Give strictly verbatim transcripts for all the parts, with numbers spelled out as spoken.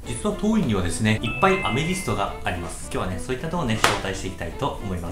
実は当院にはですね、いっぱいアメジストがあります。今日はね、そういったのをね、紹介していきたいと思います。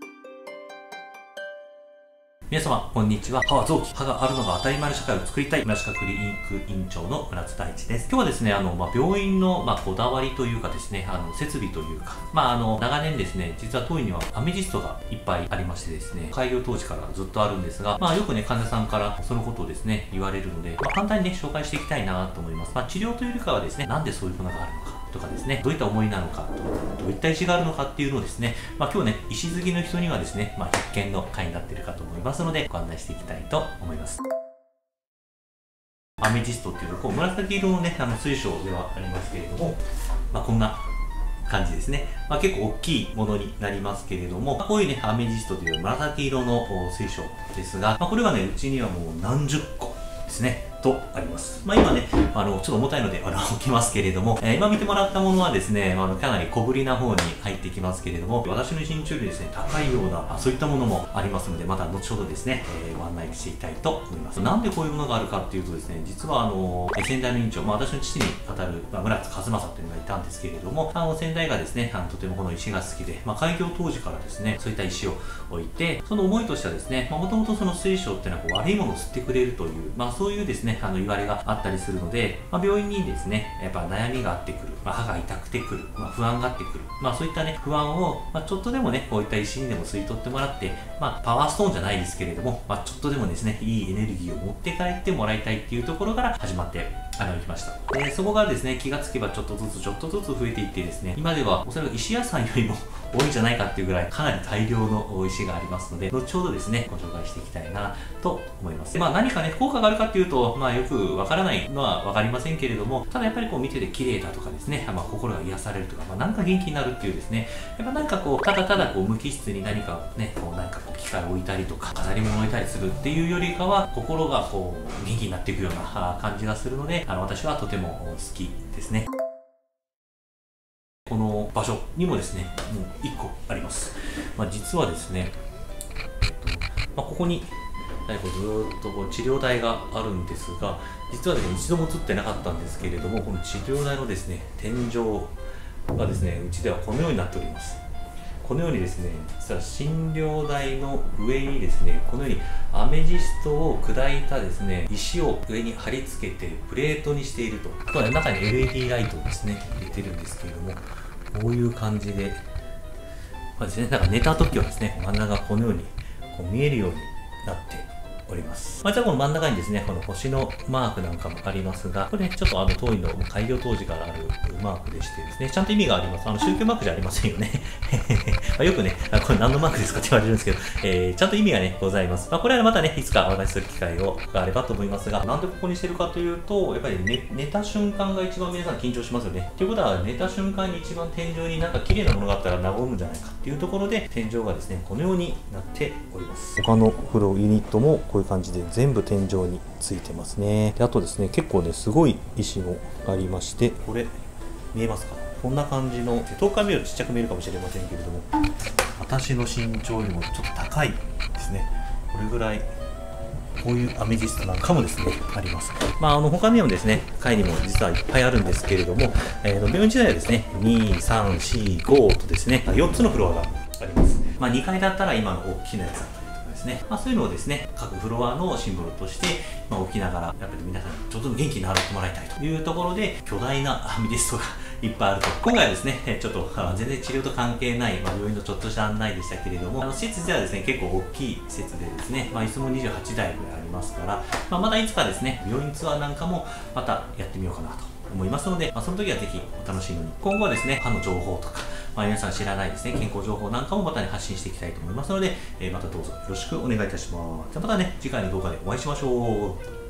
皆様、こんにちは。歯は臓器。歯があるのが当たり前の社会を作りたい、村歯科クリニック院長の村津大地です。今日はですね、あの、まあ、病院の、まあ、こだわりというかですね、あの、設備というか、まあ、あの、長年ですね、実は当院にはアメジストがいっぱいありましてですね、開業当時からずっとあるんですが、まあ、よくね、患者さんからそのことをですね、言われるので、まあ、簡単にね、紹介していきたいなと思います。まあ、治療というよりかはですね、なんでそういうものがあるのか。とかですね、どういった思いなのかとか、どういった石があるのかっていうのをですね、まあ、今日ね、石好きの人にはですね、まあ、必見の回になっているかと思いますので、ご案内していきたいと思います。アメジストっていうと、こう紫色のね、あの水晶ではありますけれども、まあ、こんな感じですね。まあ、結構大きいものになりますけれども、こういうね、アメジストという紫色の水晶ですが、まあ、これがね、うちにはもう何十個ですね。とあります。まあ今ね、あの、ちょっと重たいので、あの、置きますけれども、えー、今見てもらったものはですね、あの、かなり小ぶりな方に入ってきますけれども、私の身長よりですね、高いような、そういったものもありますので、また後ほどですね、えー、ご案内していきたいと思います。なんでこういうものがあるかっていうとですね、実はあの、先代の院長、まあ私の父に当たる、まあ、村津和正っていうのがいたんですけれども、あの、先代がですね、あの、とてもこの石が好きで、まあ開業当時からですね、そういった石を置いて、その思いとしてはですね、まあもともとその水晶っていうのはこう悪いものを吸ってくれるという、まあそういうですね、あの、言われがあったりするので、まあ、病院にですね、やっぱ悩みがあってくる、まあ、歯が痛くてくる、まあ、不安があってくる、まあ、そういったね、不安を、まあ、ちょっとでもね、こういった石にでも吸い取ってもらって、まあ、パワーストーンじゃないですけれども、まあ、ちょっとでもですね、いいエネルギーを持って帰ってもらいたいっていうところから始まって、あの、行きました。で、そこがですね、気がつけばちょっとずつちょっとずつ増えていってですね、今ではおそらく石屋さんよりも多いんじゃないかっていうぐらい、かなり大量の石がありますので、後ほどですね、ご紹介していきたいなと思います。でまあ、何かね、効果があるかっていうと、まあ、よくわからないのはわかりませんけれども、ただやっぱりこう見てて綺麗だとかですね、まあ、心が癒されるとか、まあ、なんか元気になるっていうですね、やっぱなんかこう、ただただこう無機質に何かね、こうなんかこう機械を置いたりとか、飾り物を置いたりするっていうよりかは、心がこう、元気になっていくような感じがするので、あの私はとても好きですね。この場所にもですね、もういっこあります。まあ、実はですね、えっとまあ、ここにずーっとこう治療台があるんですが、実はですね、一度も映ってなかったんですけれども、この治療台のですね、天井がですね、うちではこのようになっております。このようにですね、実は診療台の上にですね、このようにアメジストを砕いたですね、石を上に貼り付けてプレートにしていると。あとは中に エルイーディー ライトをですね、入れてるんですけれども、こういう感じで、まあですね、なんか寝た時はですね、真ん中がこのようにこう見えるようになっております。まあ、じゃあこの真ん中にですね、この星のマークなんかもありますが、これね、ちょっとあの当院の開業当時からあるマークでしてですね、ちゃんと意味があります。あの宗教マークじゃありませんよね。まあよくね、これ何のマークですかって言われるんですけど、えー、ちゃんと意味がね、ございます。まあ、これはまたね、いつかお話しする機会をがあればと思いますが、なんでここにしてるかというと、やっぱり、ね、寝た瞬間が一番皆さん緊張しますよね。ということは、寝た瞬間に一番天井になんか綺麗なものがあったら和むんじゃないかっていうところで、天井がですね、このようになっております。他のフローユニットもこういう感じで全部天井についてますね。であとですね、結構ね、すごい石もありまして、これ、見えますか？こんな感じの、遠くから見るとちっちゃく見えるかもしれませんけれども、私の身長よりもちょっと高いですね。これぐらい、こういうアメジストなんかもですね、あります。まあ、あの、他にもですね、階にも実はいっぱいあるんですけれども、えー、病院時代はですね、に、さん、よん、ごとですね、よっつのフロアがあります。まあ、にかいだったら今の大きなやつだったりとかですね、まあ、そういうのをですね、各フロアのシンボルとして、まあ、置きながら、やっぱり皆さんにちょっとでも元気になってもらいたいというところで、巨大なアメジストがいっぱいあると。今回はですね、ちょっと全然治療と関係ない、まあ、病院のちょっとした案内でしたけれども、あの施設ではですね、結構大きい施設でですね、まあ、椅子もにじゅうはちだいぐらいありますから、まあ、またいつかですね、病院ツアーなんかもまたやってみようかなと思いますので、まあ、その時はぜひお楽しみに。今後はですね、歯の情報とか、まあ、皆さん知らないですね、健康情報なんかもまたね、発信していきたいと思いますので、えー、またどうぞよろしくお願いいたします。じゃあまたね、次回の動画でお会いしましょう。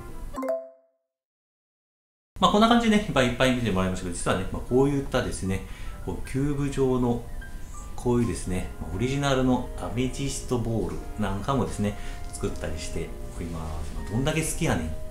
まあこんな感じでね、いっぱいいっぱい見てもらいましたけど、実はね、まあ、こういったですね、こうキューブ状の、こういうですね、オリジナルのアメジストボールなんかもですね、作ったりしております。どんだけ好きやねん。